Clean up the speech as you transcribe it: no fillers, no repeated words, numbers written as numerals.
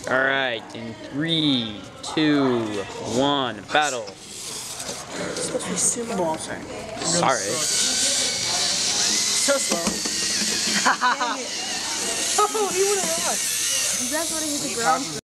Alright, in 3, 2, 1, battle. It's supposed to be sumo. Well, sorry. Sorry. So slow. Dang it. Oh, he would have lost. You guys would have hit the ground.